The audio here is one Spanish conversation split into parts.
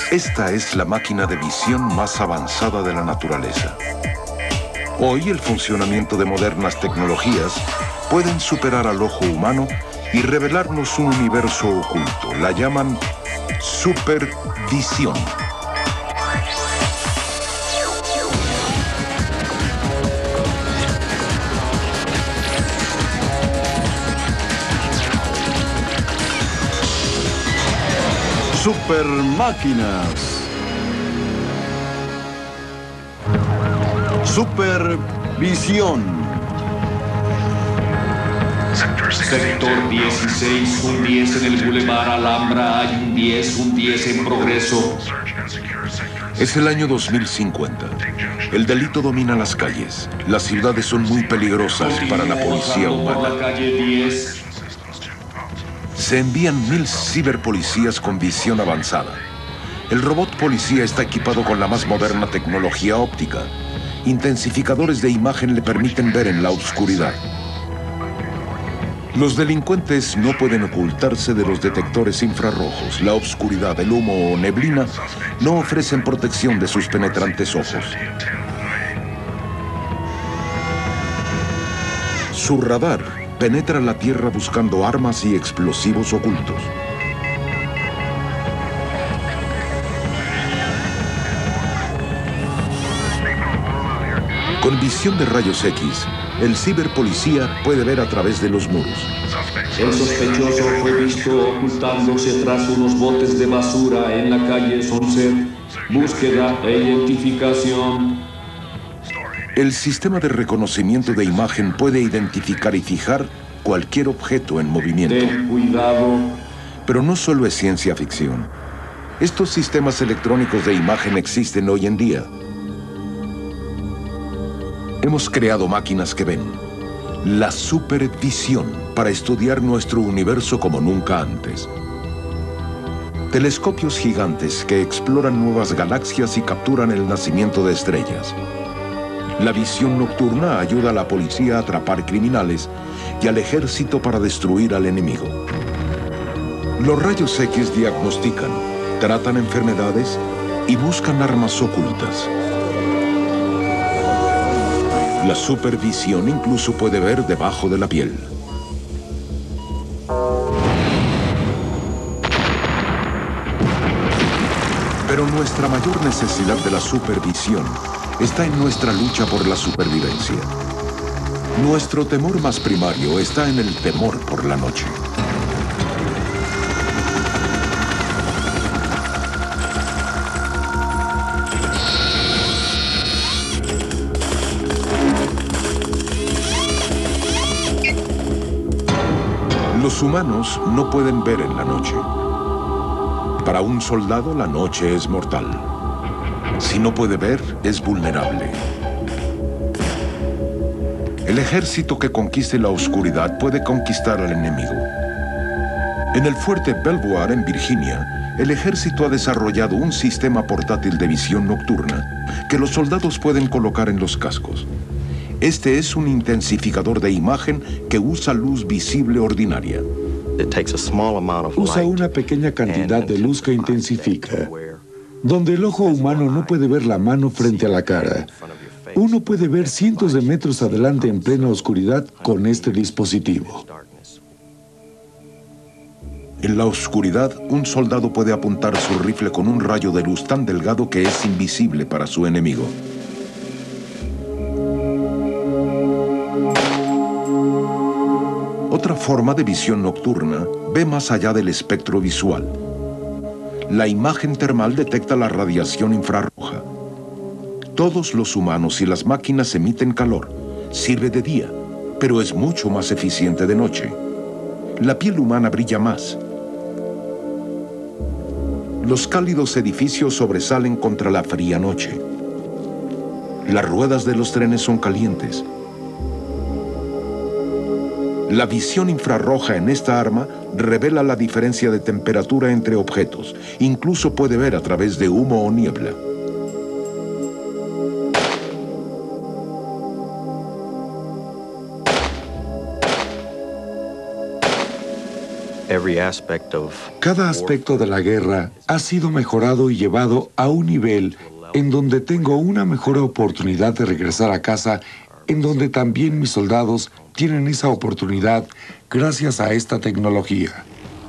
Esta es la máquina de visión más avanzada de la naturaleza. Hoy el funcionamiento de modernas tecnologías pueden superar al ojo humano y revelarnos un universo oculto. La llaman supervisión. Supermáquinas. Supervisión. Sector 16, un 10 en el Boulevard Alhambra, hay un 10 en progreso. Es el año 2050. El delito domina las calles. Las ciudades son muy peligrosas para la policía Por humana. la calle 10. Se envían 1000 ciberpolicías con visión avanzada. El robot policía está equipado con la más moderna tecnología óptica. Intensificadores de imagen le permiten ver en la oscuridad. Los delincuentes no pueden ocultarse de los detectores infrarrojos. La oscuridad, el humo o neblina no ofrecen protección de sus penetrantes ojos. Su radar penetra la tierra buscando armas y explosivos ocultos. Con visión de rayos X, el ciberpolicía puede ver a través de los muros. El sospechoso fue visto ocultándose tras unos botes de basura en la calle Sunset. Búsqueda e identificación. El sistema de reconocimiento de imagen puede identificar y fijar cualquier objeto en movimiento. Ten cuidado. Pero no solo es ciencia ficción. Estos sistemas electrónicos de imagen existen hoy en día. Hemos creado máquinas que ven. La supervisión para estudiar nuestro universo como nunca antes. Telescopios gigantes que exploran nuevas galaxias y capturan el nacimiento de estrellas. La visión nocturna ayuda a la policía a atrapar criminales y al ejército para destruir al enemigo. Los rayos X diagnostican, tratan enfermedades y buscan armas ocultas. La supervisión incluso puede ver debajo de la piel. Pero nuestra mayor necesidad de la supervisión está en nuestra lucha por la supervivencia. Nuestro temor más primario está en el temor por la noche. Los humanos no pueden ver en la noche. Para un soldado, la noche es mortal. Si no puede ver, es vulnerable. El ejército que conquiste la oscuridad puede conquistar al enemigo. En el fuerte Belvoir, en Virginia, el ejército ha desarrollado un sistema portátil de visión nocturna que los soldados pueden colocar en los cascos. Este es un intensificador de imagen que usa luz visible ordinaria. Usa una pequeña cantidad de luz que intensifica. Donde el ojo humano no puede ver la mano frente a la cara, uno puede ver cientos de metros adelante en plena oscuridad con este dispositivo. En la oscuridad, un soldado puede apuntar su rifle con un rayo de luz tan delgado que es invisible para su enemigo. Otra forma de visión nocturna ve más allá del espectro visual. La imagen termal detecta la radiación infrarroja. Todos los humanos y las máquinas emiten calor. Sirve de día, pero es mucho más eficiente de noche. La piel humana brilla más. Los cálidos edificios sobresalen contra la fría noche. Las ruedas de los trenes son calientes. La visión infrarroja en esta arma revela la diferencia de temperatura entre objetos. Incluso puede ver a través de humo o niebla. Cada aspecto de la guerra ha sido mejorado y llevado a un nivel en donde tengo una mejor oportunidad de regresar a casa, en donde también mis soldados tienen esa oportunidad gracias a esta tecnología.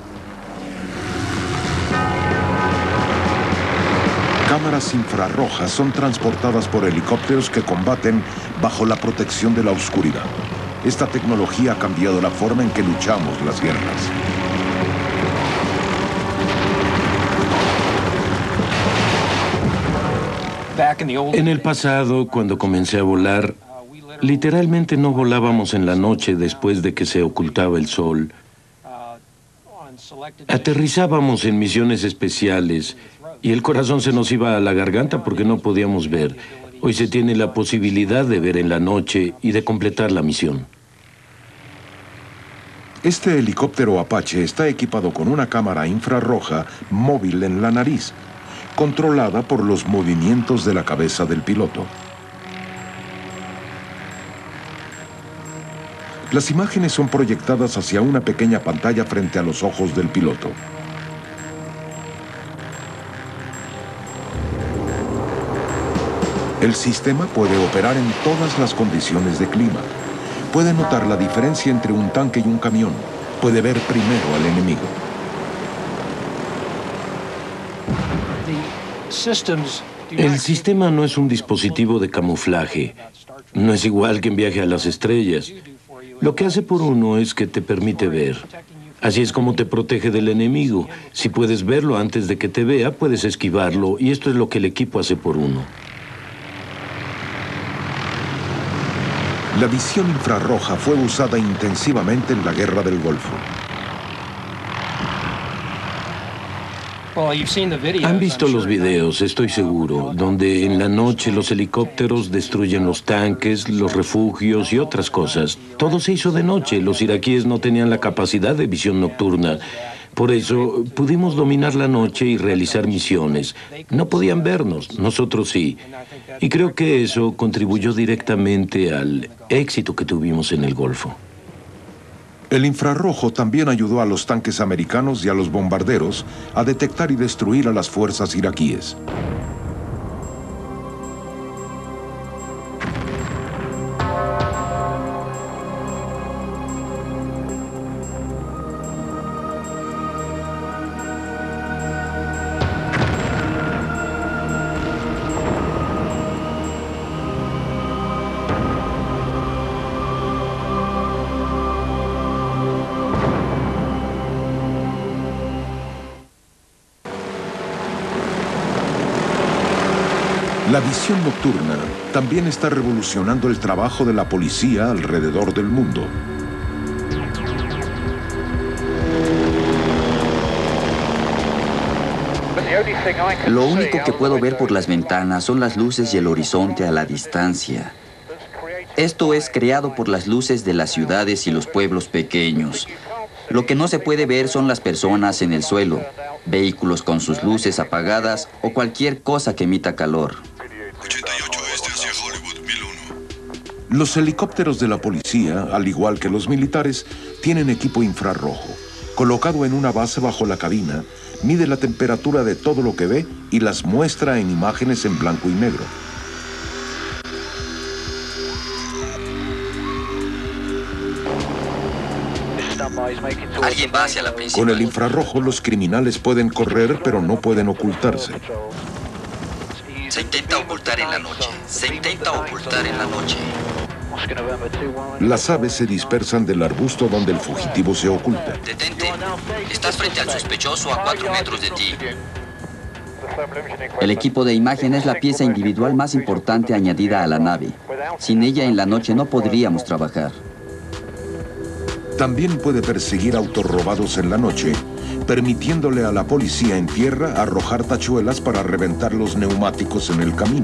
Cámaras infrarrojas son transportadas por helicópteros que combaten bajo la protección de la oscuridad. Esta tecnología ha cambiado la forma en que luchamos las guerras. En el pasado, cuando comencé a volar, literalmente no volábamos en la noche después de que se ocultaba el sol. Aterrizábamos en misiones especiales y el corazón se nos iba a la garganta porque no podíamos ver. Hoy se tiene la posibilidad de ver en la noche y de completar la misión. Este helicóptero Apache está equipado con una cámara infrarroja móvil en la nariz, controlada por los movimientos de la cabeza del piloto. Las imágenes son proyectadas hacia una pequeña pantalla frente a los ojos del piloto. El sistema puede operar en todas las condiciones de clima. Puede notar la diferencia entre un tanque y un camión. Puede ver primero al enemigo. El sistema no es un dispositivo de camuflaje. No es igual que en Viaje a las Estrellas. Lo que hace por uno es que te permite ver. Así es como te protege del enemigo. Si puedes verlo antes de que te vea, puedes esquivarlo, y esto es lo que el equipo hace por uno. La visión infrarroja fue usada intensivamente en la Guerra del Golfo. Han visto los videos, estoy seguro, donde en la noche los helicópteros destruyen los tanques, los refugios y otras cosas. Todo se hizo de noche. Los iraquíes no tenían la capacidad de visión nocturna. Por eso pudimos dominar la noche y realizar misiones. No podían vernos, nosotros sí. Y creo que eso contribuyó directamente al éxito que tuvimos en el Golfo. El infrarrojo también ayudó a los tanques americanos y a los bombarderos a detectar y destruir a las fuerzas iraquíes. La visión nocturna también está revolucionando el trabajo de la policía alrededor del mundo. Lo único que puedo ver por las ventanas son las luces y el horizonte a la distancia. Esto es creado por las luces de las ciudades y los pueblos pequeños. Lo que no se puede ver son las personas en el suelo, vehículos con sus luces apagadas o cualquier cosa que emita calor. 88 este hacia Hollywood, 1001. Los helicópteros de la policía, al igual que los militares, tienen equipo infrarrojo. Colocado en una base bajo la cabina, mide la temperatura de todo lo que ve y las muestra en imágenes en blanco y negro. Alguien va hacia la principal. Con el infrarrojo, los criminales pueden correr, pero no pueden ocultarse. Se intenta ocultar en la noche. Se intenta ocultar en la noche. Las aves se dispersan del arbusto donde el fugitivo se oculta. Detente. Estás frente al sospechoso a 4 metros de ti. El equipo de imagen es la pieza individual más importante añadida a la nave. Sin ella en la noche no podríamos trabajar. También puede perseguir autos robados en la noche, permitiéndole a la policía en tierra arrojar tachuelas para reventar los neumáticos en el camino.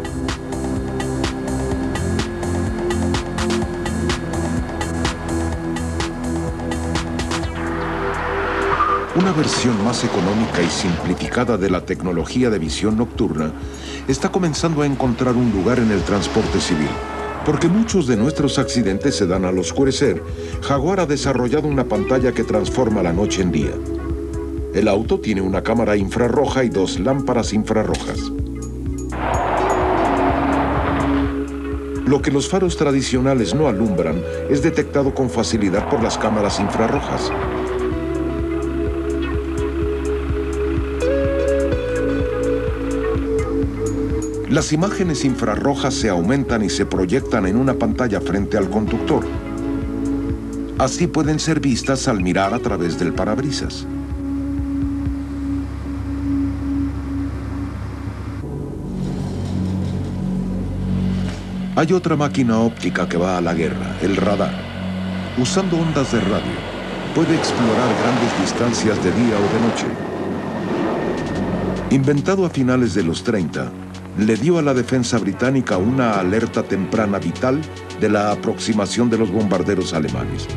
Una versión más económica y simplificada de la tecnología de visión nocturna está comenzando a encontrar un lugar en el transporte civil. Porque muchos de nuestros accidentes se dan al oscurecer, Jaguar ha desarrollado una pantalla que transforma la noche en día. El auto tiene una cámara infrarroja y 2 lámparas infrarrojas. Lo que los faros tradicionales no alumbran es detectado con facilidad por las cámaras infrarrojas. Las imágenes infrarrojas se aumentan y se proyectan en una pantalla frente al conductor. Así pueden ser vistas al mirar a través del parabrisas. Hay otra máquina óptica que va a la guerra, el radar. Usando ondas de radio, puede explorar grandes distancias de día o de noche. Inventado a finales de los 30, le dio a la defensa británica una alerta temprana vital de la aproximación de los bombarderos alemanes.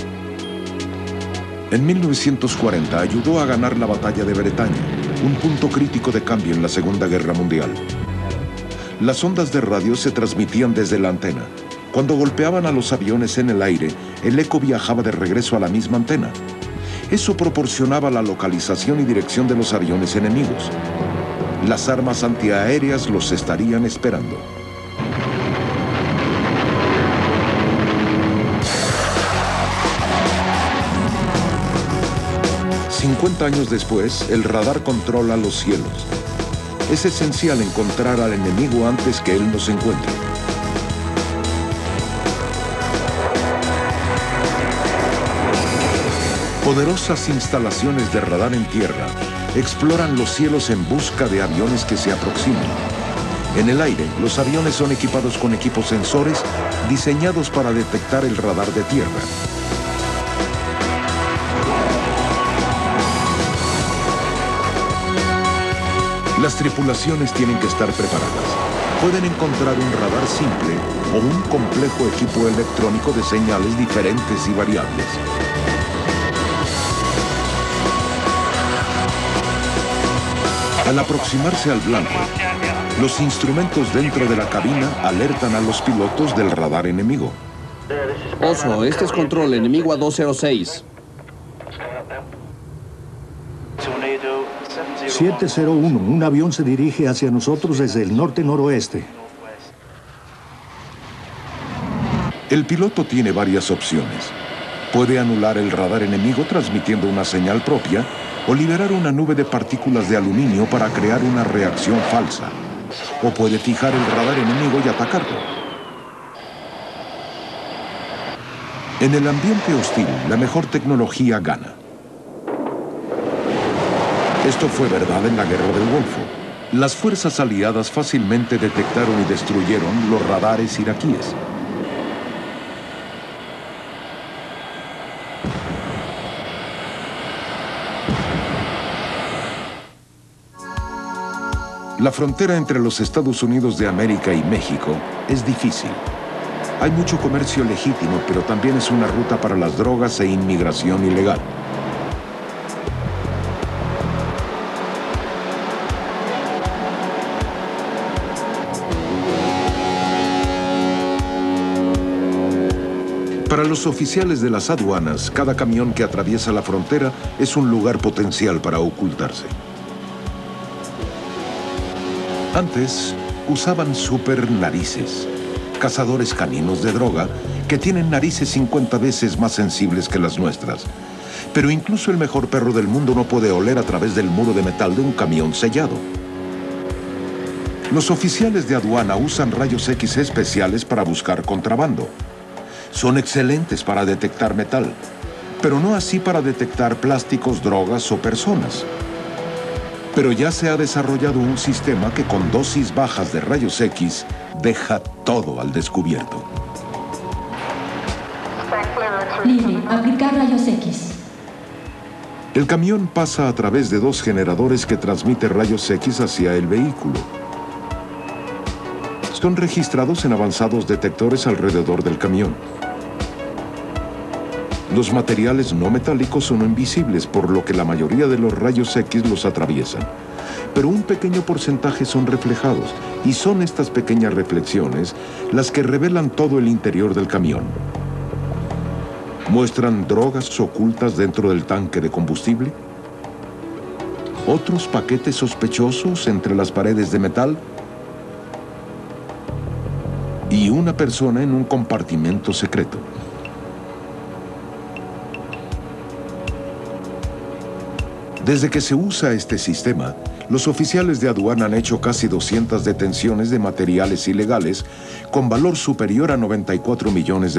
En 1940 ayudó a ganar la batalla de Bretaña, un punto crítico de cambio en la Segunda Guerra Mundial. Las ondas de radio se transmitían desde la antena. Cuando golpeaban a los aviones en el aire, el eco viajaba de regreso a la misma antena. Eso proporcionaba la localización y dirección de los aviones enemigos. Las armas antiaéreas los estarían esperando. $50 años después, el radar controla los cielos. Es esencial encontrar al enemigo antes que él nos encuentre. Poderosas instalaciones de radar en tierra exploran los cielos en busca de aviones que se aproximen. En el aire, los aviones son equipados con equipos sensores diseñados para detectar el radar de tierra. Las tripulaciones tienen que estar preparadas. Pueden encontrar un radar simple o un complejo equipo electrónico de señales diferentes y variables. Al aproximarse al blanco, los instrumentos dentro de la cabina alertan a los pilotos del radar enemigo. Oso, este es control, enemigo a 206. 701, un avión se dirige hacia nosotros desde el norte-noroeste. El piloto tiene varias opciones. Puede anular el radar enemigo transmitiendo una señal propia o liberar una nube de partículas de aluminio para crear una reacción falsa. O puede fijar el radar enemigo y atacarlo. En el ambiente hostil, la mejor tecnología gana. Esto fue verdad en la Guerra del Golfo. Las fuerzas aliadas fácilmente detectaron y destruyeron los radares iraquíes. La frontera entre los Estados Unidos de América y México es difícil. Hay mucho comercio legítimo, pero también es una ruta para las drogas e inmigración ilegal. Para los oficiales de las aduanas, cada camión que atraviesa la frontera es un lugar potencial para ocultarse. Antes, usaban super narices, cazadores caninos de droga que tienen narices 50 veces más sensibles que las nuestras. Pero incluso el mejor perro del mundo no puede oler a través del muro de metal de un camión sellado. Los oficiales de aduana usan rayos X especiales para buscar contrabando. Son excelentes para detectar metal, pero no así para detectar plásticos, drogas o personas. Pero ya se ha desarrollado un sistema que con dosis bajas de rayos X deja todo al descubierto. Libre, aplicar rayos X. El camión pasa a través de 2 generadores que transmiten rayos X hacia el vehículo. Son registrados en avanzados detectores alrededor del camión. Los materiales no metálicos son invisibles, por lo que la mayoría de los rayos X los atraviesan. Pero un pequeño porcentaje son reflejados, y son estas pequeñas reflexiones las que revelan todo el interior del camión. ¿Muestran drogas ocultas dentro del tanque de combustible? ¿Otros paquetes sospechosos entre las paredes de metal? ¿Y una persona en un compartimento secreto? Desde que se usa este sistema, los oficiales de aduana han hecho casi 200 detenciones de materiales ilegales con valor superior a $94 millones.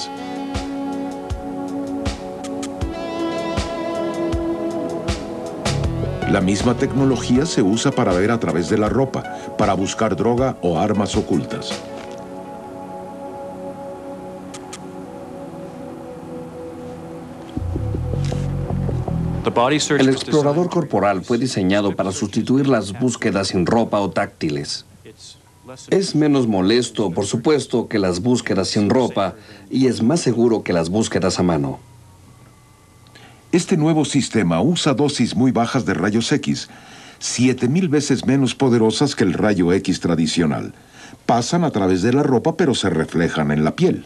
La misma tecnología se usa para ver a través de la ropa, para buscar droga o armas ocultas. El explorador corporal fue diseñado para sustituir las búsquedas sin ropa o táctiles. Es menos molesto, por supuesto, que las búsquedas sin ropa y es más seguro que las búsquedas a mano. Este nuevo sistema usa dosis muy bajas de rayos X, 7,000 veces menos poderosas que el rayo X tradicional. Pasan a través de la ropa, pero se reflejan en la piel.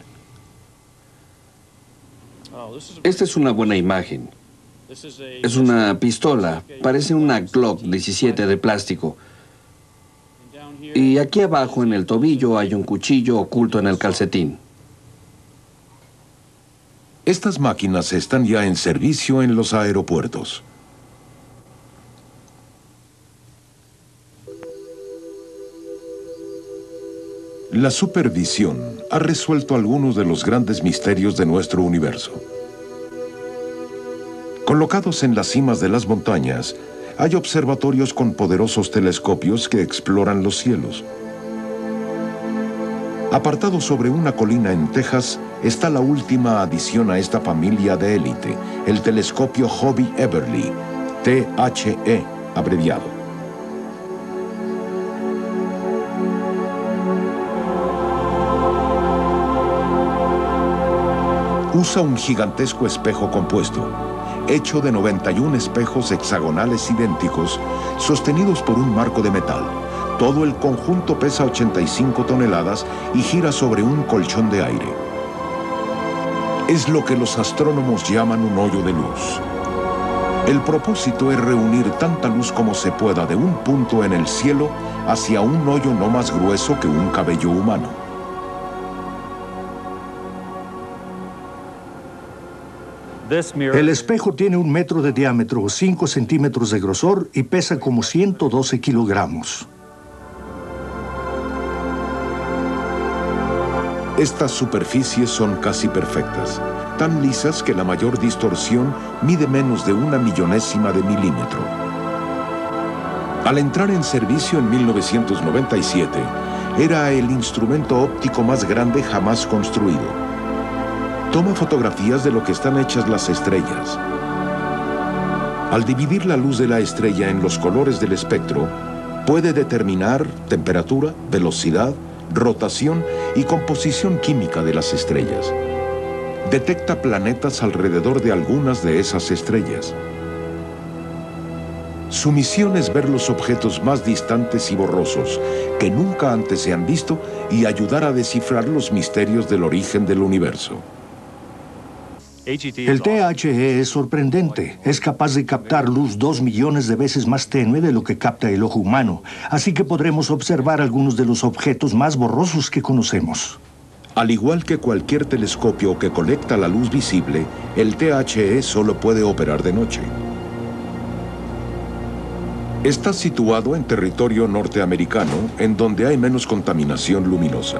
Esta es una buena imagen. Es una pistola, parece una Glock 17 de plástico. Y aquí abajo en el tobillo hay un cuchillo oculto en el calcetín. Estas máquinas están ya en servicio en los aeropuertos. La supervisión ha resuelto algunos de los grandes misterios de nuestro universo. Colocados en las cimas de las montañas, hay observatorios con poderosos telescopios que exploran los cielos. Apartado sobre una colina en Texas, está la última adición a esta familia de élite, el telescopio Hobby Everly, THE abreviado. Usa un gigantesco espejo compuesto, hecho de 91 espejos hexagonales idénticos, sostenidos por un marco de metal. Todo el conjunto pesa 85 toneladas y gira sobre un colchón de aire. Es lo que los astrónomos llaman un hoyo de luz. El propósito es reunir tanta luz como se pueda de un punto en el cielo hacia un hoyo no más grueso que un cabello humano. El espejo tiene 1 metro de diámetro, 5 centímetros de grosor y pesa como 112 kilogramos. Estas superficies son casi perfectas, tan lisas que la mayor distorsión mide menos de 1/1000ª de milímetro. Al entrar en servicio en 1997, era el instrumento óptico más grande jamás construido. Toma fotografías de lo que están hechas las estrellas. Al dividir la luz de la estrella en los colores del espectro, puede determinar temperatura, velocidad, rotación y composición química de las estrellas. Detecta planetas alrededor de algunas de esas estrellas. Su misión es ver los objetos más distantes y borrosos que nunca antes se han visto y ayudar a descifrar los misterios del origen del universo. El THE es sorprendente. Es capaz de captar luz 2 millones de veces más tenue de lo que capta el ojo humano. Así que podremos observar algunos de los objetos más borrosos que conocemos. Al igual que cualquier telescopio que colecta la luz visible, el THE solo puede operar de noche. Está situado en territorio norteamericano, en donde hay menos contaminación luminosa.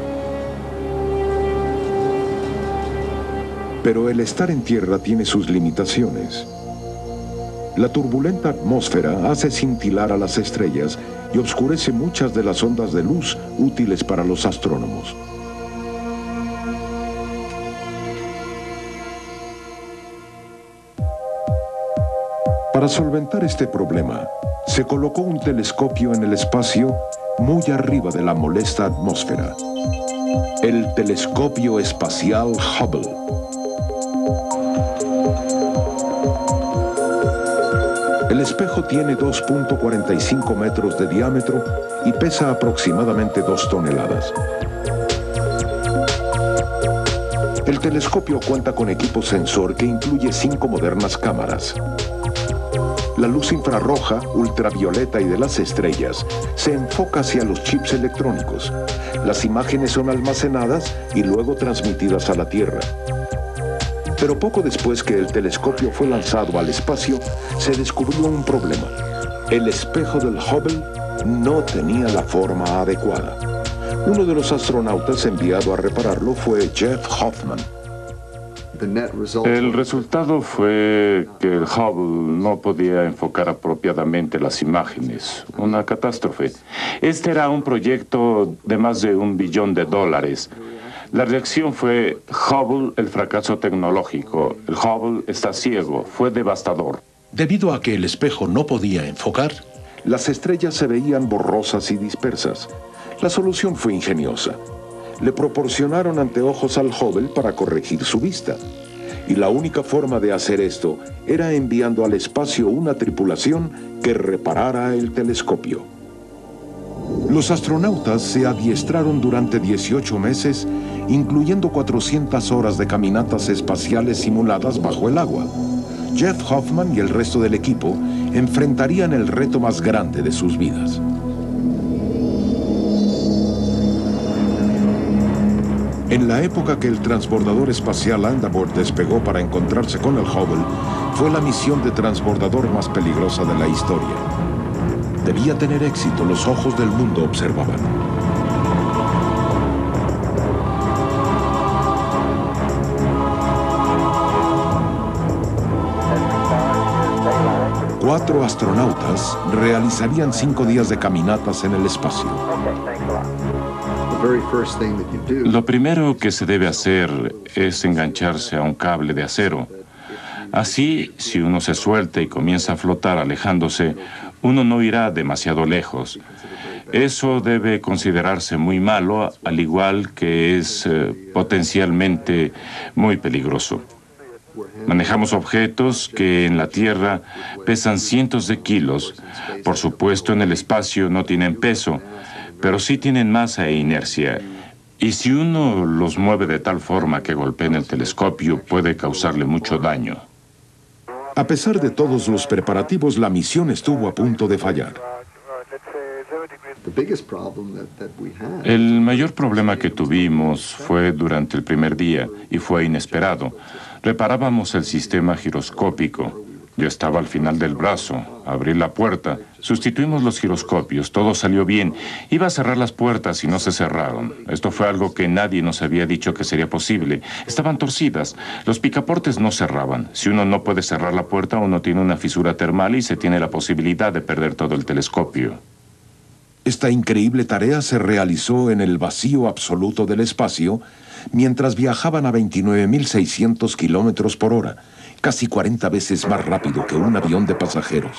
Pero el estar en tierra tiene sus limitaciones. La turbulenta atmósfera hace cintilar a las estrellas y oscurece muchas de las ondas de luz útiles para los astrónomos. Para solventar este problema, se colocó un telescopio en el espacio muy arriba de la molesta atmósfera. El telescopio espacial Hubble. El espejo tiene 2.45 metros de diámetro y pesa aproximadamente 2 toneladas. El telescopio cuenta con equipo sensor que incluye 5 modernas cámaras. La luz infrarroja, ultravioleta y de las estrellas se enfoca hacia los chips electrónicos. Las imágenes son almacenadas y luego transmitidas a la Tierra. Pero poco después que el telescopio fue lanzado al espacio, se descubrió un problema. El espejo del Hubble no tenía la forma adecuada. Uno de los astronautas enviado a repararlo fue Jeff Hoffman. El resultado fue que el Hubble no podía enfocar apropiadamente las imágenes. Una catástrofe. Este era un proyecto de más de $1 billón. La reacción fue Hubble, el fracaso tecnológico. El Hubble está ciego. Fue devastador. Debido a que el espejo no podía enfocar, las estrellas se veían borrosas y dispersas. La solución fue ingeniosa. Le proporcionaron anteojos al Hubble para corregir su vista. Y la única forma de hacer esto era enviando al espacio una tripulación que reparara el telescopio. Los astronautas se adiestraron durante 18 meses, incluyendo 400 horas de caminatas espaciales simuladas bajo el agua. Jeff Hoffman y el resto del equipo enfrentarían el reto más grande de sus vidas. En la época que el transbordador espacial Endeavour despegó para encontrarse con el Hubble, fue la misión de transbordador más peligrosa de la historia. Debía tener éxito, los ojos del mundo observaban. Cuatro astronautas realizarían 5 días de caminatas en el espacio. Lo primero que se debe hacer es engancharse a un cable de acero. Así, si uno se suelta y comienza a flotar alejándose, uno no irá demasiado lejos. Eso debe considerarse muy malo, al igual que es potencialmente muy peligroso. Manejamos objetos que en la Tierra pesan cientos de kilos. Por supuesto, en el espacio no tienen peso, pero sí tienen masa e inercia. Y si uno los mueve de tal forma que golpeen el telescopio, puede causarle mucho daño. A pesar de todos los preparativos, la misión estuvo a punto de fallar. El mayor problema que tuvimos fue durante el primer día y fue inesperado. Reparábamos el sistema giroscópico. Yo estaba al final del brazo, abrí la puerta, sustituimos los giroscopios, todo salió bien. Iba a cerrar las puertas y no se cerraron. Esto fue algo que nadie nos había dicho que sería posible. Estaban torcidas, los picaportes no cerraban. Si uno no puede cerrar la puerta, uno tiene una fisura termal y se tiene la posibilidad de perder todo el telescopio. Esta increíble tarea se realizó en el vacío absoluto del espacio, mientras viajaban a 29.600 kilómetros por hora. Casi 40 veces más rápido que un avión de pasajeros.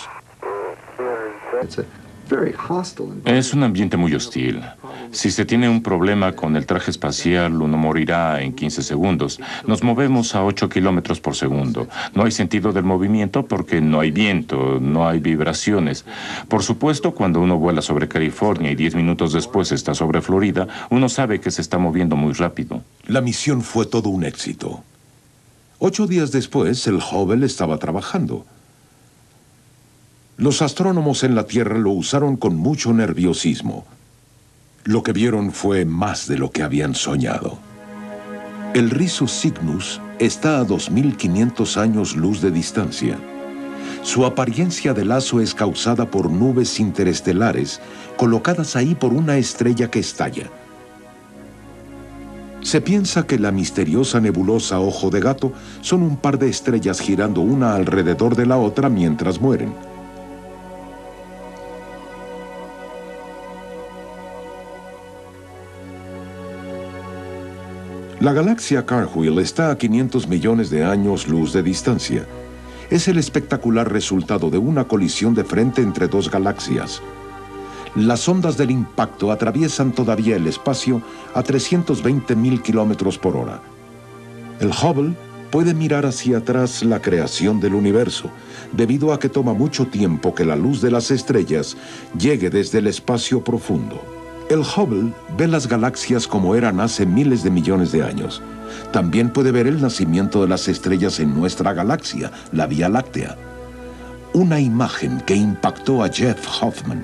Es un ambiente muy hostil. Si se tiene un problema con el traje espacial, uno morirá en 15 segundos. Nos movemos a 8 kilómetros por segundo. No hay sentido del movimiento porque no hay viento, no hay vibraciones. Por supuesto, cuando uno vuela sobre California y 10 minutos después está sobre Florida, uno sabe que se está moviendo muy rápido. La misión fue todo un éxito. 8 días después, el Hubble estaba trabajando. Los astrónomos en la Tierra lo usaron con mucho nerviosismo. Lo que vieron fue más de lo que habían soñado. El Risus Cygnus está a 2.500 años luz de distancia. Su apariencia de lazo es causada por nubes interestelares colocadas ahí por una estrella que estalla. Se piensa que la misteriosa nebulosa Ojo de Gato son un par de estrellas girando una alrededor de la otra mientras mueren. La galaxia Cartwheel está a 500 millones de años luz de distancia. Es el espectacular resultado de una colisión de frente entre dos galaxias. Las ondas del impacto atraviesan todavía el espacio a 320.000 kilómetros por hora. El Hubble puede mirar hacia atrás la creación del universo, debido a que toma mucho tiempo que la luz de las estrellas llegue desde el espacio profundo. El Hubble ve las galaxias como eran hace miles de millones de años. También puede ver el nacimiento de las estrellas en nuestra galaxia, la Vía Láctea. Una imagen que impactó a Jeff Hoffman.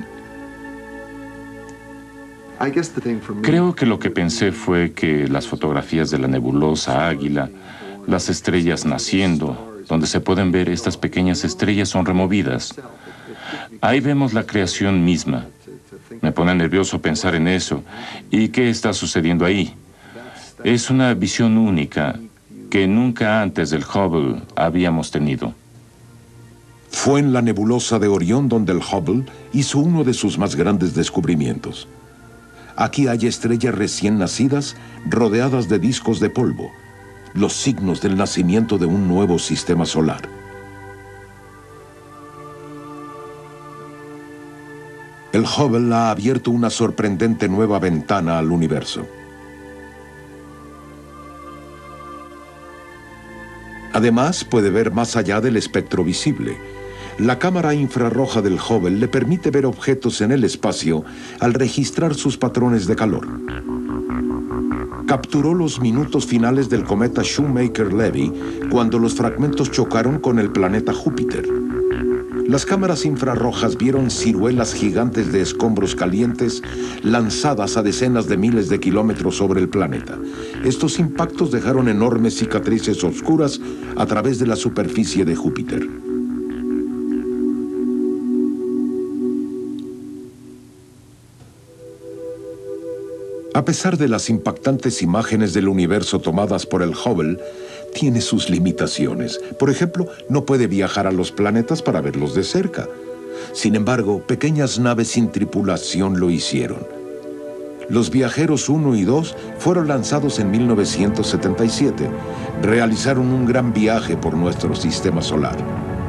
Creo que lo que pensé fue que las fotografías de la nebulosa Águila, las estrellas naciendo, donde se pueden ver estas pequeñas estrellas, son removidas. Ahí vemos la creación misma. Me pone nervioso pensar en eso. ¿Y qué está sucediendo ahí? Es una visión única que nunca antes del Hubble habíamos tenido. Fue en la nebulosa de Orión donde el Hubble hizo uno de sus más grandes descubrimientos. Aquí hay estrellas recién nacidas rodeadas de discos de polvo, los signos del nacimiento de un nuevo sistema solar. El Hubble ha abierto una sorprendente nueva ventana al universo. Además, puede ver más allá del espectro visible. La cámara infrarroja del Hubble le permite ver objetos en el espacio al registrar sus patrones de calor. Capturó los minutos finales del cometa Shoemaker-Levy cuando los fragmentos chocaron con el planeta Júpiter. Las cámaras infrarrojas vieron ciruelas gigantes de escombros calientes lanzadas a decenas de miles de kilómetros sobre el planeta. Estos impactos dejaron enormes cicatrices oscuras a través de la superficie de Júpiter. A pesar de las impactantes imágenes del universo tomadas por el Hubble, tiene sus limitaciones. Por ejemplo, no puede viajar a los planetas para verlos de cerca. Sin embargo, pequeñas naves sin tripulación lo hicieron. Los Viajeros 1 y 2 fueron lanzados en 1977. Realizaron un gran viaje por nuestro sistema solar.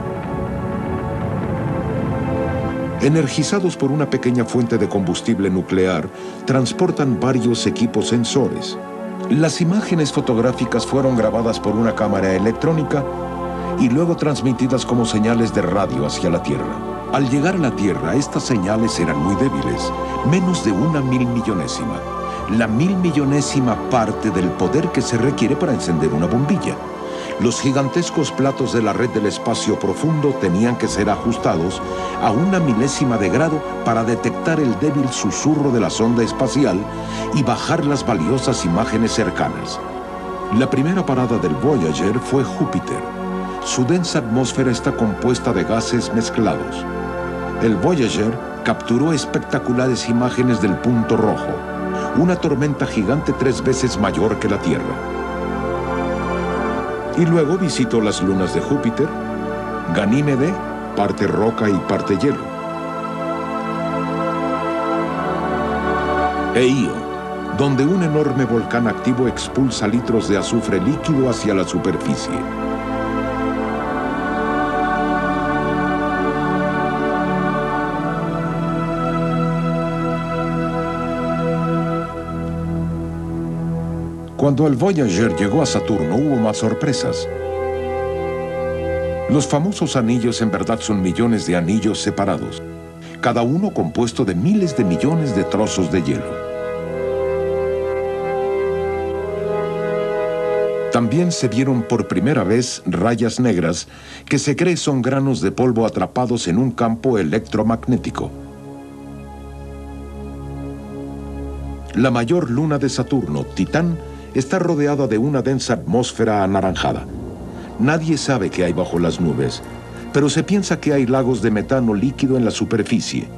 Energizados por una pequeña fuente de combustible nuclear, transportan varios equipos sensores. Las imágenes fotográficas fueron grabadas por una cámara electrónica y luego transmitidas como señales de radio hacia la Tierra. Al llegar a la Tierra, estas señales eran muy débiles, menos de 1.000.000.000ésima, la 1.000.000.000ésima parte del poder que se requiere para encender una bombilla. Los gigantescos platos de la red del espacio profundo tenían que ser ajustados a 1/1000ésima de grado para detectar el débil susurro de la sonda espacial y bajar las valiosas imágenes cercanas. La primera parada del Voyager fue Júpiter. Su densa atmósfera está compuesta de gases mezclados. El Voyager capturó espectaculares imágenes del punto rojo, una tormenta gigante 3 veces mayor que la Tierra. Y luego visitó las lunas de Júpiter, Ganímede, parte roca y parte hielo, e Io, donde un enorme volcán activo expulsa litros de azufre líquido hacia la superficie. Cuando el Voyager llegó a Saturno hubo más sorpresas. Los famosos anillos en verdad son millones de anillos separados, cada uno compuesto de miles de millones de trozos de hielo. También se vieron por primera vez rayas negras que se cree son granos de polvo atrapados en un campo electromagnético. La mayor luna de Saturno, Titán, está rodeada de una densa atmósfera anaranjada. Nadie sabe qué hay bajo las nubes, pero se piensa que hay lagos de metano líquido en la superficie.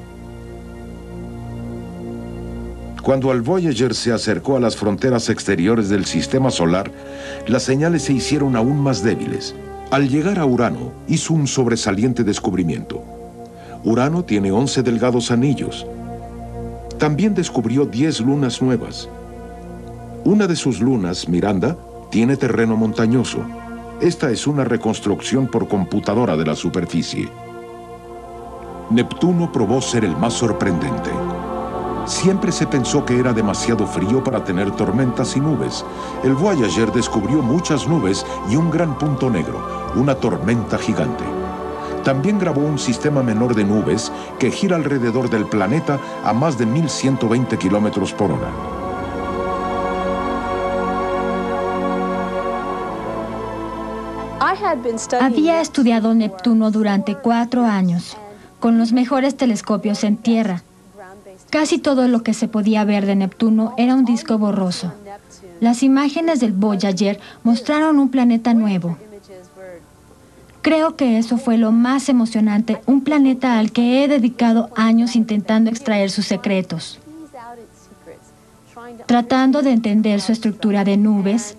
Cuando el Voyager se acercó a las fronteras exteriores del sistema solar, las señales se hicieron aún más débiles. Al llegar a Urano, hizo un sobresaliente descubrimiento. Urano tiene 11 delgados anillos. También descubrió 10 lunas nuevas. Una de sus lunas, Miranda, tiene terreno montañoso. Esta es una reconstrucción por computadora de la superficie. Neptuno probó ser el más sorprendente. Siempre se pensó que era demasiado frío para tener tormentas y nubes. El Voyager descubrió muchas nubes y un gran punto negro, una tormenta gigante. También grabó un sistema menor de nubes que gira alrededor del planeta a más de 1120 kilómetros por hora. Había estudiado Neptuno durante 4 años, con los mejores telescopios en tierra. Casi todo lo que se podía ver de Neptuno era un disco borroso. Las imágenes del Voyager mostraron un planeta nuevo. Creo que eso fue lo más emocionante, un planeta al que he dedicado años intentando extraer sus secretos. Tratando de entender su estructura de nubes,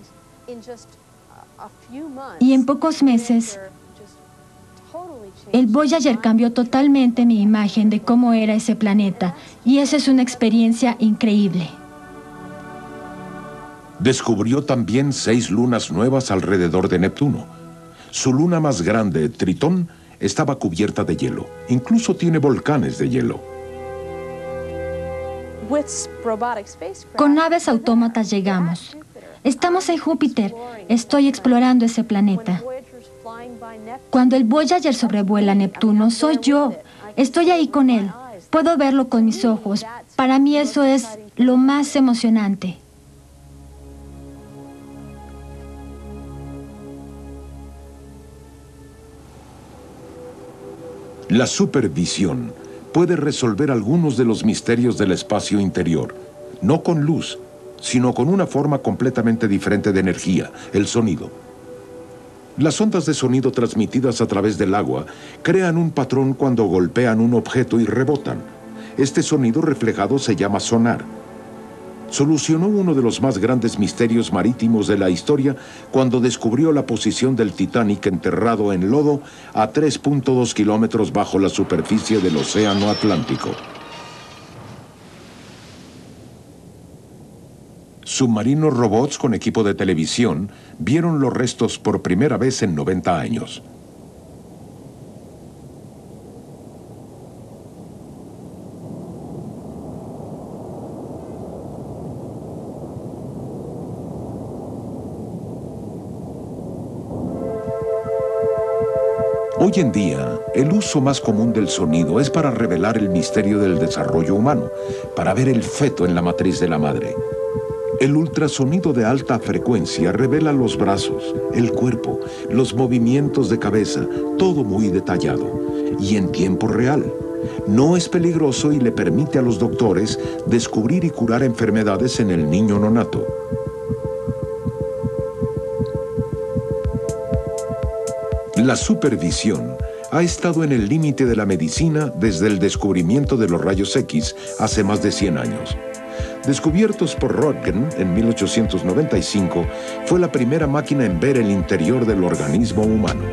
y en pocos meses, el Voyager cambió totalmente mi imagen de cómo era ese planeta, y esa es una experiencia increíble. Descubrió también 6 lunas nuevas alrededor de Neptuno. Su luna más grande, Tritón, estaba cubierta de hielo. Incluso tiene volcanes de hielo. Con naves autómatas llegamos. Estamos en Júpiter. Estoy explorando ese planeta. Cuando el Voyager sobrevuela Neptuno, soy yo. Estoy ahí con él. Puedo verlo con mis ojos. Para mí eso es lo más emocionante. La supervisión puede resolver algunos de los misterios del espacio interior, no con luz, sino con una forma completamente diferente de energía, el sonido. Las ondas de sonido transmitidas a través del agua crean un patrón cuando golpean un objeto y rebotan. Este sonido reflejado se llama sonar. Solucionó uno de los más grandes misterios marítimos de la historia cuando descubrió la posición del Titanic enterrado en lodo a 3.2 kilómetros bajo la superficie del Océano Atlántico. Submarinos robots con equipo de televisión vieron los restos por primera vez en 90 años. Hoy en día, el uso más común del sonido es para revelar el misterio del desarrollo humano, para ver el feto en la matriz de la madre. El ultrasonido de alta frecuencia revela los brazos, el cuerpo, los movimientos de cabeza, todo muy detallado y en tiempo real. No es peligroso y le permite a los doctores descubrir y curar enfermedades en el niño neonato. La supervisión ha estado en el límite de la medicina desde el descubrimiento de los rayos X hace más de 100 años. Descubiertos por Röntgen en 1895, fue la primera máquina en ver el interior del organismo humano.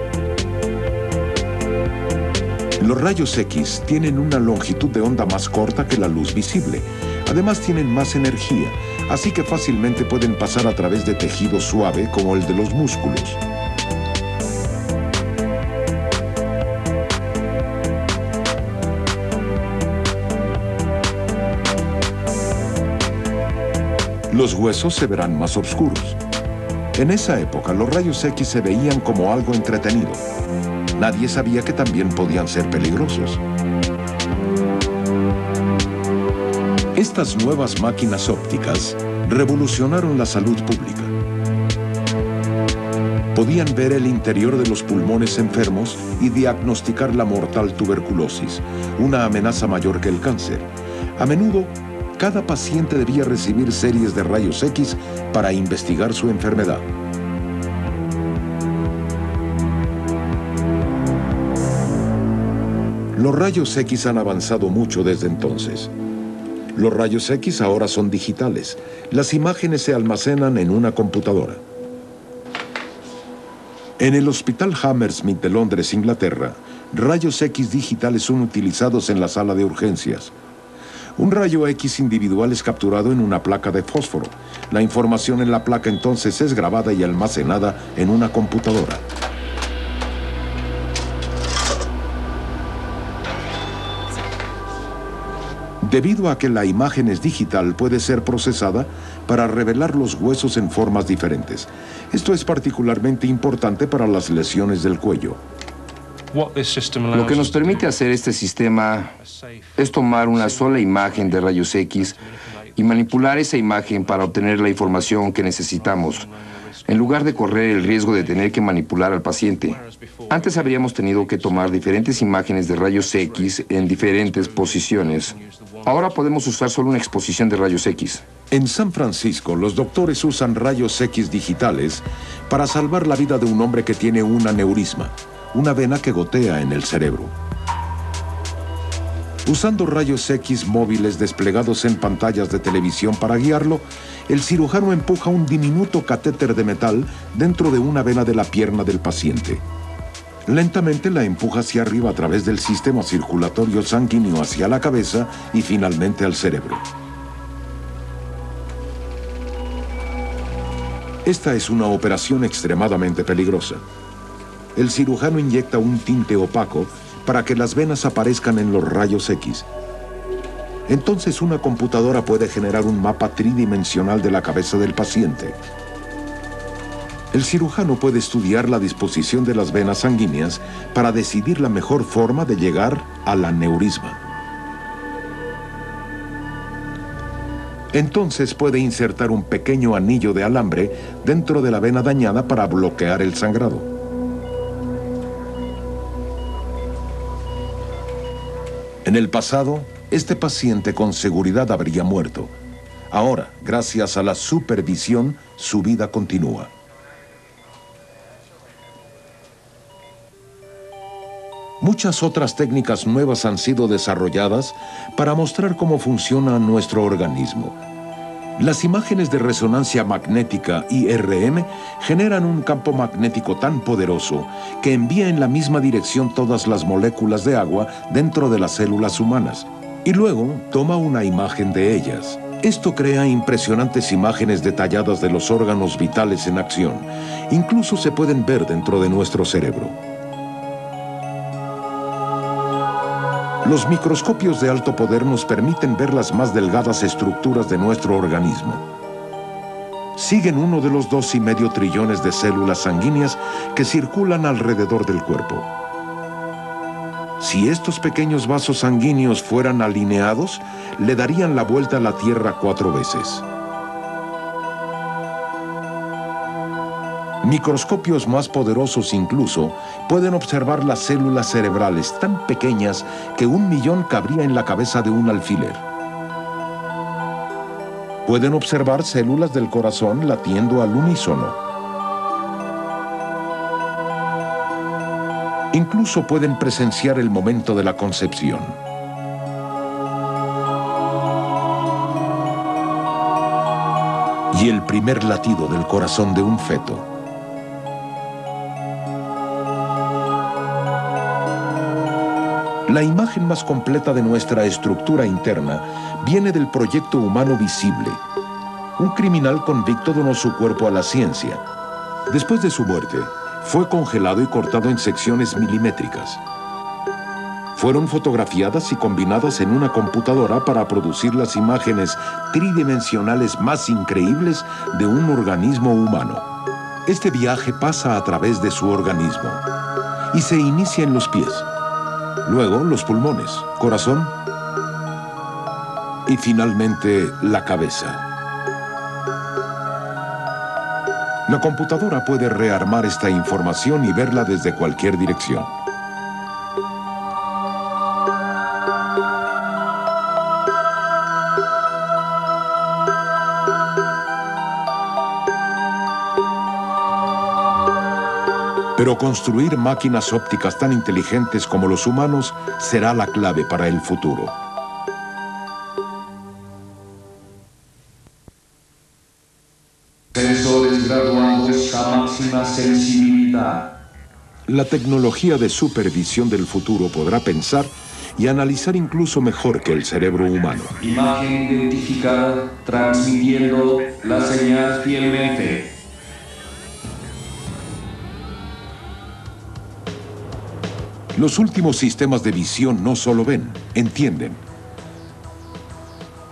Los rayos X tienen una longitud de onda más corta que la luz visible. Además tienen más energía, así que fácilmente pueden pasar a través de tejido suave como el de los músculos. Los huesos se verán más oscuros. En esa época, los rayos X se veían como algo entretenido. Nadie sabía que también podían ser peligrosos. Estas nuevas máquinas ópticas revolucionaron la salud pública. Podían ver el interior de los pulmones enfermos y diagnosticar la mortal tuberculosis, una amenaza mayor que el cáncer. A menudo, cada paciente debía recibir series de rayos X para investigar su enfermedad. Los rayos X han avanzado mucho desde entonces. Los rayos X ahora son digitales. Las imágenes se almacenan en una computadora. En el Hospital Hammersmith de Londres, Inglaterra, rayos X digitales son utilizados en la sala de urgencias. Un rayo X individual es capturado en una placa de fósforo. La información en la placa entonces es grabada y almacenada en una computadora. Debido a que la imagen es digital, puede ser procesada para revelar los huesos en formas diferentes. Esto es particularmente importante para las lesiones del cuello. Lo que nos permite hacer este sistema es tomar una sola imagen de rayos X y manipular esa imagen para obtener la información que necesitamos, en lugar de correr el riesgo de tener que manipular al paciente. Antes habríamos tenido que tomar diferentes imágenes de rayos X en diferentes posiciones. Ahora podemos usar solo una exposición de rayos X. En San Francisco, los doctores usan rayos X digitales para salvar la vida de un hombre que tiene un aneurisma, una vena que gotea en el cerebro. Usando rayos X móviles desplegados en pantallas de televisión para guiarlo, el cirujano empuja un diminuto catéter de metal dentro de una vena de la pierna del paciente. Lentamente la empuja hacia arriba a través del sistema circulatorio sanguíneo hacia la cabeza y finalmente al cerebro. Esta es una operación extremadamente peligrosa. El cirujano inyecta un tinte opaco para que las venas aparezcan en los rayos X. Entonces una computadora puede generar un mapa tridimensional de la cabeza del paciente. El cirujano puede estudiar la disposición de las venas sanguíneas para decidir la mejor forma de llegar al aneurisma. Entonces puede insertar un pequeño anillo de alambre dentro de la vena dañada para bloquear el sangrado. En el pasado, este paciente con seguridad habría muerto. Ahora, gracias a la supervisión, su vida continúa. Muchas otras técnicas nuevas han sido desarrolladas para mostrar cómo funciona nuestro organismo. Las imágenes de resonancia magnética IRM generan un campo magnético tan poderoso que envía en la misma dirección todas las moléculas de agua dentro de las células humanas y luego toma una imagen de ellas. Esto crea impresionantes imágenes detalladas de los órganos vitales en acción. Incluso se pueden ver dentro de nuestro cerebro. Los microscopios de alto poder nos permiten ver las más delgadas estructuras de nuestro organismo. Siguen uno de los 2,5 trillones de células sanguíneas que circulan alrededor del cuerpo. Si estos pequeños vasos sanguíneos fueran alineados, le darían la vuelta a la Tierra 4 veces. Microscopios más poderosos incluso pueden observar las células cerebrales tan pequeñas que 1 millón cabría en la cabeza de un alfiler. Pueden observar células del corazón latiendo al unísono. Incluso pueden presenciar el momento de la concepción. Y el primer latido del corazón de un feto. La imagen más completa de nuestra estructura interna viene del proyecto humano visible. Un criminal convicto donó su cuerpo a la ciencia. Después de su muerte, fue congelado y cortado en secciones milimétricas. Fueron fotografiadas y combinadas en una computadora para producir las imágenes tridimensionales más increíbles de un organismo humano. Este viaje pasa a través de su organismo y se inicia en los pies. Luego los pulmones, corazón y finalmente la cabeza. La computadora puede rearmar esta información y verla desde cualquier dirección. Pero construir máquinas ópticas tan inteligentes como los humanos será la clave para el futuro. Sensores graduados a máxima sensibilidad. La tecnología de supervisión del futuro podrá pensar y analizar incluso mejor que el cerebro humano. Imagen identificada, transmitiendo la señal fielmente. Los últimos sistemas de visión no solo ven, entienden.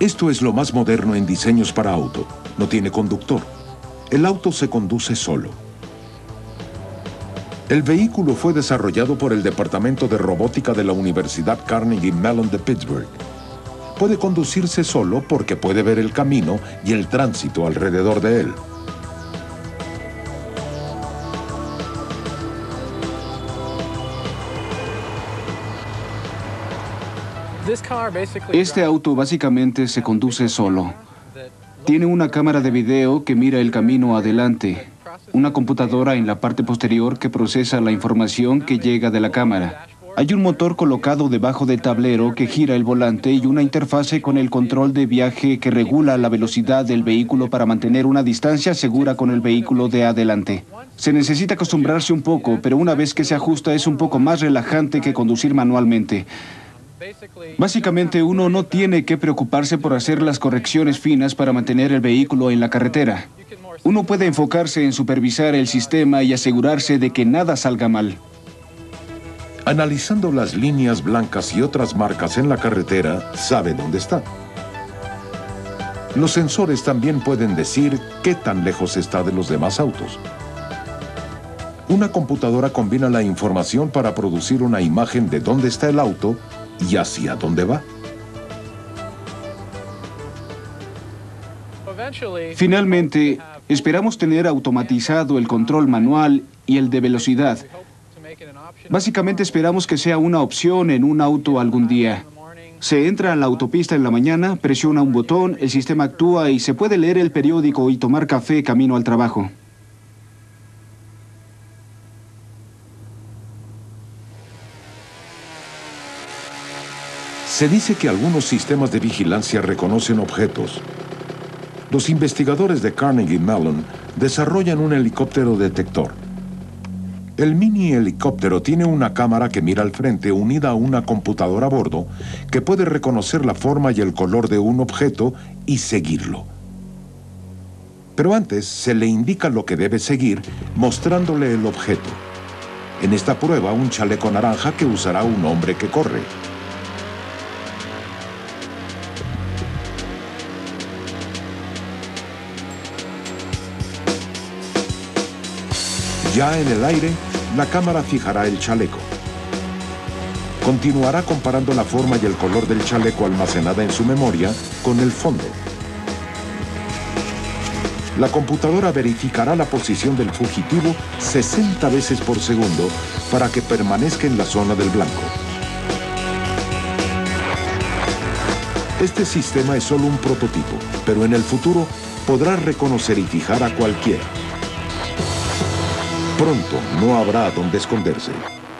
Esto es lo más moderno en diseños para auto. No tiene conductor. El auto se conduce solo. El vehículo fue desarrollado por el Departamento de Robótica de la Universidad Carnegie Mellon de Pittsburgh. Puede conducirse solo porque puede ver el camino y el tránsito alrededor de él. Este auto básicamente se conduce solo. Tiene una cámara de video que mira el camino adelante, una computadora en la parte posterior que procesa la información que llega de la cámara. Hay un motor colocado debajo del tablero que gira el volante y una interfase con el control de viaje que regula la velocidad del vehículo para mantener una distancia segura con el vehículo de adelante. Se necesita acostumbrarse un poco, pero una vez que se ajusta es un poco más relajante que conducir manualmente. Básicamente uno no tiene que preocuparse por hacer las correcciones finas para mantener el vehículo en la carretera. Uno puede enfocarse en supervisar el sistema y asegurarse de que nada salga mal. Analizando las líneas blancas y otras marcas en la carretera, sabe dónde está. Los sensores también pueden decir qué tan lejos está de los demás autos. Una computadora combina la información para producir una imagen de dónde está el auto y hacia dónde va. Finalmente, esperamos tener automatizado el control manual y el de velocidad. Básicamente esperamos que sea una opción en un auto algún día. Se entra a la autopista en la mañana, presiona un botón, el sistema actúa y se puede leer el periódico y tomar café camino al trabajo. Se dice que algunos sistemas de vigilancia reconocen objetos. Los investigadores de Carnegie Mellon desarrollan un helicóptero detector. El mini helicóptero tiene una cámara que mira al frente unida a una computadora a bordo que puede reconocer la forma y el color de un objeto y seguirlo. Pero antes se le indica lo que debe seguir mostrándole el objeto. En esta prueba, un chaleco naranja que usará un hombre que corre. Ya en el aire, la cámara fijará el chaleco. Continuará comparando la forma y el color del chaleco almacenada en su memoria con el fondo. La computadora verificará la posición del fugitivo 60 veces por segundo para que permanezca en la zona del blanco. Este sistema es solo un prototipo, pero en el futuro podrá reconocer y fijar a cualquiera. Pronto no habrá dónde esconderse.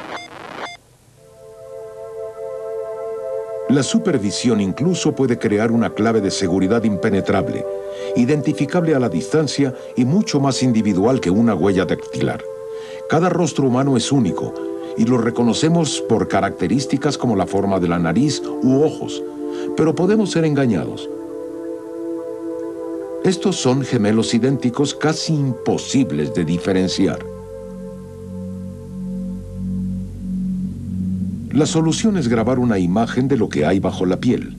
La supervisión incluso puede crear una clave de seguridad impenetrable, identificable a la distancia y mucho más individual que una huella dactilar. Cada rostro humano es único y lo reconocemos por características como la forma de la nariz u ojos, pero podemos ser engañados. Estos son gemelos idénticos casi imposibles de diferenciar. La solución es grabar una imagen de lo que hay bajo la piel.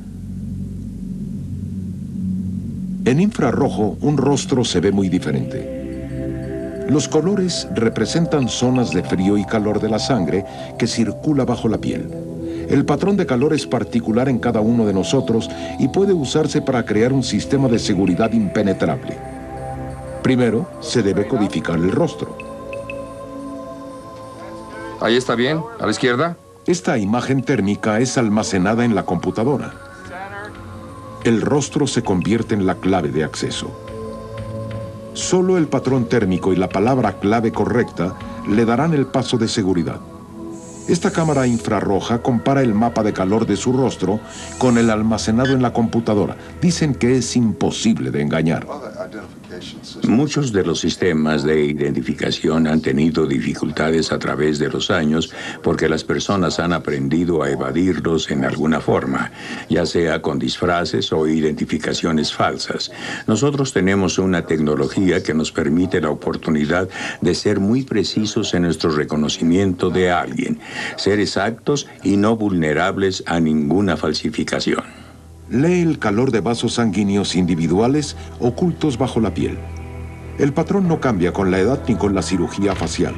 En infrarrojo, un rostro se ve muy diferente. Los colores representan zonas de frío y calor de la sangre que circula bajo la piel. El patrón de calor es particular en cada uno de nosotros y puede usarse para crear un sistema de seguridad impenetrable. Primero, se debe codificar el rostro. Ahí está bien, a la izquierda. Esta imagen térmica es almacenada en la computadora. El rostro se convierte en la clave de acceso. Solo el patrón térmico y la palabra clave correcta le darán el paso de seguridad. Esta cámara infrarroja compara el mapa de calor de su rostro con el almacenado en la computadora. Dicen que es imposible de engañar. Muchos de los sistemas de identificación han tenido dificultades a través de los años porque las personas han aprendido a evadirlos en alguna forma, ya sea con disfraces o identificaciones falsas. Nosotros tenemos una tecnología que nos permite la oportunidad de ser muy precisos en nuestro reconocimiento de alguien, ser exactos y no vulnerables a ninguna falsificación. lee el calor de vasos sanguíneos individuales ocultos bajo la piel. El patrón no cambia con la edad ni con la cirugía facial.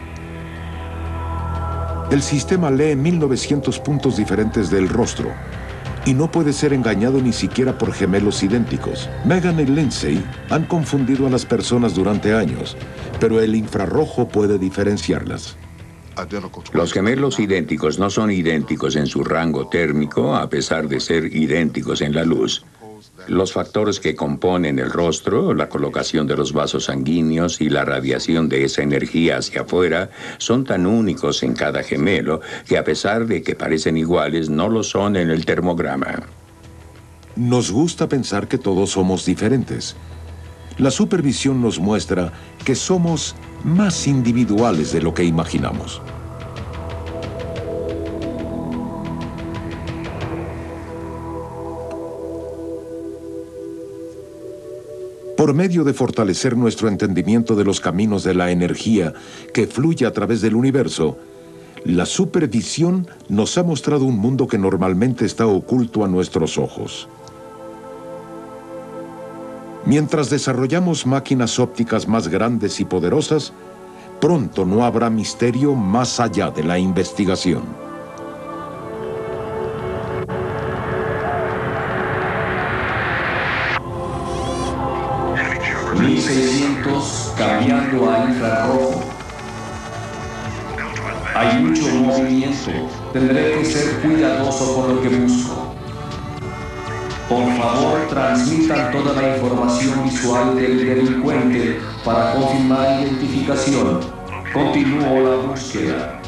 El sistema lee 1900 puntos diferentes del rostro y no puede ser engañado ni siquiera por gemelos idénticos. Megan y Lindsay han confundido a las personas durante años, pero el infrarrojo puede diferenciarlas. Los gemelos idénticos no son idénticos en su rango térmico, a pesar de ser idénticos en la luz. Los factores que componen el rostro, la colocación de los vasos sanguíneos y la radiación de esa energía hacia afuera son tan únicos en cada gemelo que a pesar de que parecen iguales, no lo son en el termograma. Nos gusta pensar que todos somos diferentes. La supervisión nos muestra que somos más individuales de lo que imaginamos. Por medio de fortalecer nuestro entendimiento de los caminos de la energía que fluye a través del universo, la supervisión nos ha mostrado un mundo que normalmente está oculto a nuestros ojos. Mientras desarrollamos máquinas ópticas más grandes y poderosas, pronto no habrá misterio más allá de la investigación. 1600 cambiando a infrarrojo. Hay mucho movimiento. Tendré que ser cuidadoso con lo que busco. Por favor, transmitan toda la información visual del delincuente para confirmar identificación. Continúo la búsqueda.